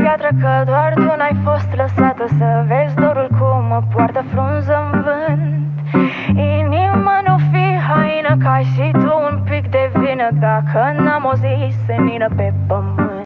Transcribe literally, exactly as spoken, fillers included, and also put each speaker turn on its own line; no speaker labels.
piatră că doar tu n-ai fost lăsată să vezi dorul cum mă poartă frunză în vânt. Inima nu fi haină, că ai și tu un pic de vină dacă n-am o zi senină pe pământ.